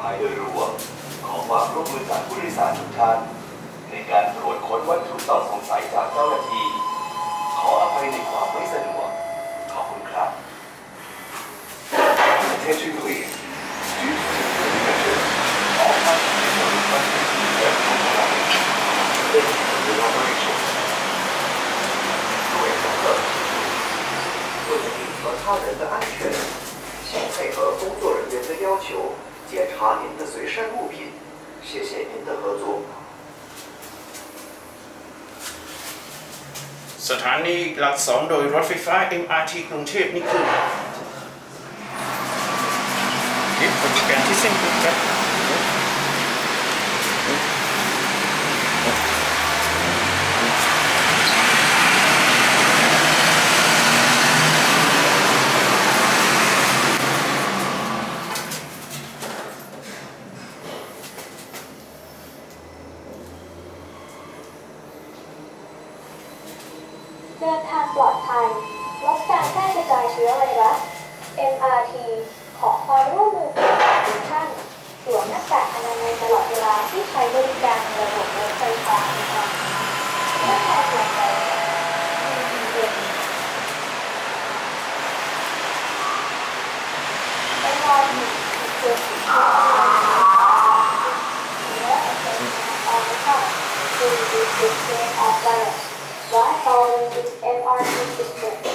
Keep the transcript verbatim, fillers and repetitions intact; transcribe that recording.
ายโดยรวมขอความร่วมมือจากผู้โดยสารทุกท่านในการตรวจค้นวัตถุต้องสงสัยจากเจ้าหน้าที่ขออภัยในความไม่สะดวกขอบคุณครับ Attention please. Due to security measures, all passengers are requested to be kept on the line. Thank you for your operation. 各位乘客，为了您和他人的安全，请配合工作人员的要求，检查您的随身物品。谢谢您的合作。 สถานีหลักสองโดยรถไฟฟ้า เอ็ม อาร์ ที กรุงเทพนี่คือนี่บริการที่เส้นครับเดินทางปลอดภัยลดการแพร่กระจายเชื้อไวรัส เอ็ม อาร์ ที ขอความร่วมมือจากทุกท่านสวมหน้ากากอนามัยตลอดเวลาที่ใช้บริการระบบรถไฟฟ้านะคะเมื่อใช้ส่วนใดมีเด็กไม่ว่ามีเกิดขึ้นและเป็นออร์ค่ะคือ the system of virus while following its เอ็ม อาร์ ที system